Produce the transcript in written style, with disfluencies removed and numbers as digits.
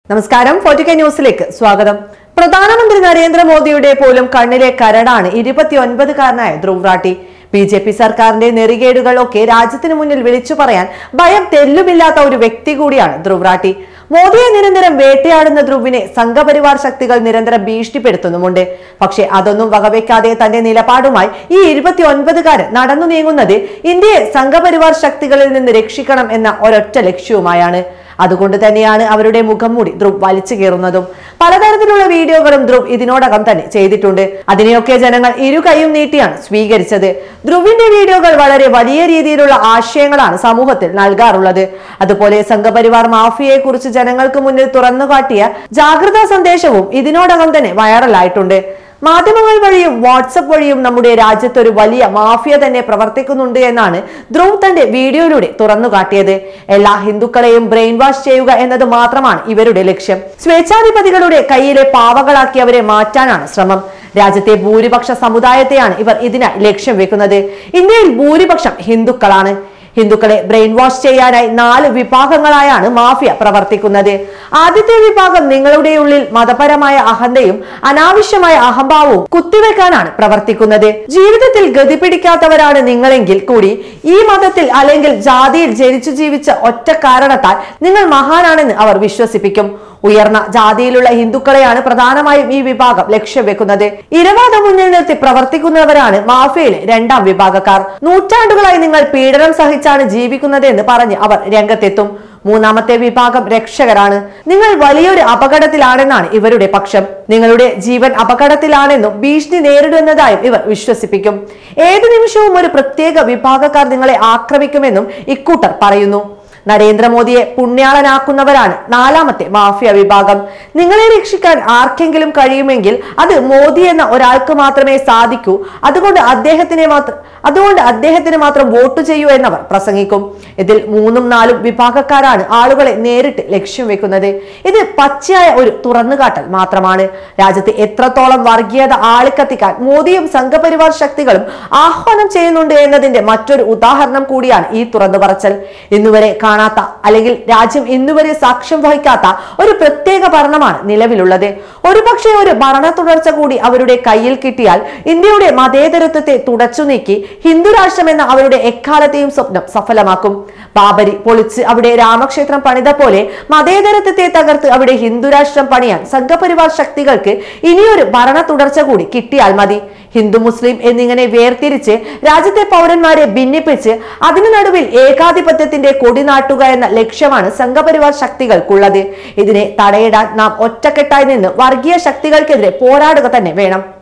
നമസ്കാരം 4K ന്യൂസിലേക്ക് സ്വാഗതം. പ്രധാനമന്ത്രി നരേന്ദ്രമോദിയുടെ പോലും കണ്ണിലെ കരടാണ് 29കാരനായ ധ്രുവ് റാട്ടി. ബിജെപി സർക്കാരിന്റെ നെറികേടുകളൊക്കെ രാജ്യത്തിന് മുന്നിൽ വിളിച്ചു പറയാൻ ഭയം തെല്ലുമില്ലാത്ത ഒരു വ്യക്തി കൂടിയാണ് ധ്രുവ് റാട്ടി. മോദിയെ നിരന്തരം വേട്ടയാടുന്ന ധ്രുവിനെ സംഘപരിവാർ ശക്തികൾ നിരന്തരം ഭീഷണിപ്പെടുത്തുന്നുമുണ്ട്. പക്ഷെ അതൊന്നും വകവെക്കാതെ തന്റെ നിലപാടുമായി ഈ 29കാരൻ നടന്നു നീങ്ങുന്നത് ഇന്ത്യയെ സംഘപരിവാർ ശക്തികളിൽ നിന്ന് രക്ഷിക്കണം എന്ന ഒരൊറ്റ ലക്ഷ്യവുമായാണ്. അതുകൊണ്ട് തന്നെയാണ് അവരുടെ മുഖം മൂടി ധ്രുവ് വലിച്ചു കയറുന്നതും. പലതരത്തിലുള്ള വീഡിയോകളും ധ്രുവ് ഇതിനോടകം തന്നെ ചെയ്തിട്ടുണ്ട്. അതിനെയൊക്കെ ജനങ്ങൾ ഇരു കൈയും നീട്ടിയാണ് സ്വീകരിച്ചത്. ധ്രുവിന്റെ വീഡിയോകൾ വളരെ വലിയ രീതിയിലുള്ള ആശയങ്ങളാണ് സമൂഹത്തിൽ നൽകാറുള്ളത്. അതുപോലെ സംഘപരിവാർ മാഫിയയെ കുറിച്ച് ജനങ്ങൾക്ക് മുന്നിൽ തുറന്നുകാട്ടിയ ജാഗ്രതാ സന്ദേശവും ഇതിനോടകം തന്നെ വൈറലായിട്ടുണ്ട്. മാധ്യമങ്ങൾ വഴിയും വാട്സപ്പ് വഴിയും നമ്മുടെ രാജ്യത്ത് ഒരു വലിയ മാഫിയ തന്നെ പ്രവർത്തിക്കുന്നുണ്ട് എന്നാണ് ധ്രുവ് തന്റെ വീഡിയോയിലൂടെ തുറന്നുകാട്ടിയത്. എല്ലാ ഹിന്ദുക്കളെയും ബ്രെയിൻ വാഷ് ചെയ്യുക എന്നത് മാത്രമാണ് ഇവരുടെ ലക്ഷ്യം. സ്വേച്ഛാധിപതികളുടെ കയ്യിലെ പാവകളാക്കി അവരെ മാറ്റാനാണ് ശ്രമം. രാജ്യത്തെ ഭൂരിപക്ഷ സമുദായത്തെയാണ് ഇവർ ഇതിനായി ലക്ഷ്യം വെക്കുന്നത്. ഇന്ത്യയിൽ ഭൂരിപക്ഷം ഹിന്ദുക്കളാണ്. ഹിന്ദുക്കളെ ബ്രെയിൻ വാഷ് ചെയ്യാനായി 4 വിഭാഗങ്ങളായാണ് മാഫിയ പ്രവർത്തിക്കുന്നത്. ആദ്യത്തെ വിഭാഗം നിങ്ങളുടെ ഉള്ളിൽ മതപരമായ അഹന്തയും അനാവശ്യമായ അഹംഭാവവും കുത്തിവെക്കാനാണ് പ്രവർത്തിക്കുന്നത്. ജീവിതത്തിൽ ഗതി പിടിക്കാത്തവരാണ് നിങ്ങളെങ്കിൽ കൂടി ഈ മതത്തിൽ അല്ലെങ്കിൽ ജാതിയിൽ ജനിച്ചു ജീവിച്ച ഒറ്റ കാരണത്താൽ നിങ്ങൾ മഹാനാണെന്ന് അവർ വിശ്വസിപ്പിക്കും. ഉയർന്ന ജാതിയിലുള്ള ഹിന്ദുക്കളെയാണ് പ്രധാനമായും ഈ വിഭാഗം ലക്ഷ്യം വെക്കുന്നത്. ഇരവാദം മുന്നിൽ നിർത്തി പ്രവർത്തിക്കുന്നവരാണ് മാഫിയയിലെ 2ാം വിഭാഗക്കാർ. നൂറ്റാണ്ടുകളായി നിങ്ങൾ പീഡനം സഹിച്ചാണ് ജീവിക്കുന്നത് എന്ന് പറഞ്ഞ് അവർ രംഗത്തെത്തും. 3ാമത്തെ വിഭാഗം രക്ഷകരാണ്. നിങ്ങൾ വലിയൊരു അപകടത്തിലാണെന്നാണ് ഇവരുടെ പക്ഷം. നിങ്ങളുടെ ജീവൻ അപകടത്തിലാണെന്നും ഭീഷണി നേരിടുന്നതായും ഇവർ വിശ്വസിപ്പിക്കും. ഏതു നിമിഷവും ഒരു പ്രത്യേക വിഭാഗക്കാർ നിങ്ങളെ ആക്രമിക്കുമെന്നും ഇക്കൂട്ടർ പറയുന്നു. നരേന്ദ്രമോദിയെ പുണ്യാളനാക്കുന്നവരാണ് 4ാമത്തെ മാഫിയ വിഭാഗം. നിങ്ങളെ രക്ഷിക്കാൻ ആർക്കെങ്കിലും കഴിയുമെങ്കിൽ അത് മോദി എന്ന ഒരാൾക്ക് മാത്രമേ സാധിക്കൂ. അതുകൊണ്ട് അദ്ദേഹത്തിന് മാത്രം വോട്ട് ചെയ്യൂ എന്നവർ പ്രസംഗിക്കും. ഇതിൽ 3ഉം 4ഉം വിഭാഗക്കാരാണ് ആളുകളെ നേരിട്ട് ലക്ഷ്യം വെക്കുന്നത്. ഇത് പച്ചയായ ഒരു തുറന്നുകാട്ടൽ മാത്രമാണ്. രാജ്യത്ത് എത്രത്തോളം വർഗീയത ആളിക്കത്തിക്കാൻ മോദിയും സംഘപരിവാർ ശക്തികളും ആഹ്വാനം ചെയ്യുന്നുണ്ട് എന്നതിന്റെ മറ്റൊരു ഉദാഹരണം കൂടിയാണ് ഈ തുറന്നു പറച്ചൽ. ഇന്നുവരെ കാണാത്ത അല്ലെങ്കിൽ രാജ്യം ഇന്നുവരെ സാക്ഷ്യം വഹിക്കാത്ത ഒരു പ്രത്യേക ഭരണമാണ് നിലവിലുള്ളത്. ഒരുപക്ഷെ ഒരു ഭരണ തുടർച്ച കൂടി അവരുടെ കയ്യിൽ കിട്ടിയാൽ ഇന്ത്യയുടെ മതേതരത്വത്തെ തുടച്ചു നീക്കി ഹിന്ദു രാഷ്ട്രം എന്ന അവരുടെ എക്കാലത്തെയും സ്വപ്നം സഫലമാക്കും. ബാബരി പൊളിച്ച് അവിടെ രാമക്ഷേത്രം പണിത പോലെ മതേതരത്വത്തെ തകർത്ത് അവിടെ ഹിന്ദു രാഷ്ട്രം പണിയാൻ സംഘപരിവാർ ശക്തികൾക്ക് ഇനിയൊരു ഭരണ തുടർച്ച കൂടി കിട്ടിയാൽ മതി. ഹിന്ദു മുസ്ലിം എന്നിങ്ങനെ വേർതിരിച്ച് രാജ്യത്തെ പൗരന്മാരെ ഭിന്നിപ്പിച്ച് അതിനു നടുവിൽ ഏകാധിപത്യത്തിന്റെ കൊടി നാട്ടുക എന്ന ലക്ഷ്യമാണ് സംഘപരിവാർ ശക്തികൾക്കുള്ളത്. ഇതിനെ തടയിടാൻ നാം ഒറ്റക്കെട്ടായി നിന്ന് വർഗീയ ശക്തികൾക്കെതിരെ പോരാടുക തന്നെ വേണം.